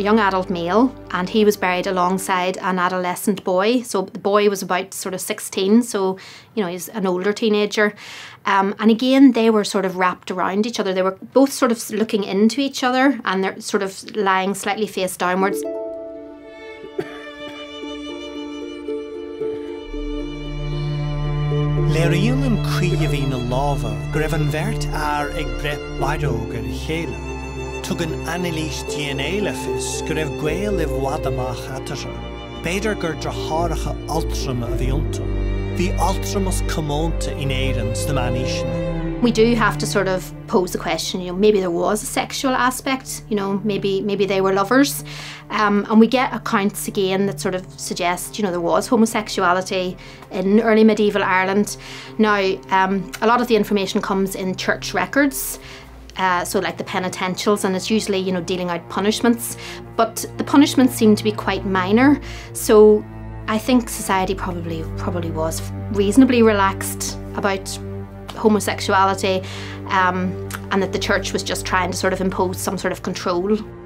a young adult male, and he was buried alongside an adolescent boy. So the boy was about sort of 16, so you know, he's an older teenager. And again, they were sort of wrapped around each other. They were both sort of looking into each other, and they're sort of lying slightly face downwards. Léiríonn an críomh na lámha go raibh an bheirt ag breth baidóg ar chéile. Tugann analís DNA le fios go raibh gaol I bhfad amach atasa. Beidir gur dratharacha altrum a bhí ionta. Bhí altrum as comónta in éirans na maníisina. We do have to sort of pose the question, you know, maybe there was a sexual aspect, you know, maybe they were lovers. And we get accounts again that sort of suggest, you know, there was homosexuality in early medieval Ireland. Now, a lot of the information comes in church records, so like the penitentials, and it's usually, you know, dealing out punishments. But the punishments seem to be quite minor, so I think society probably was reasonably relaxed about homosexuality, and that the church was just trying to sort of impose some sort of control.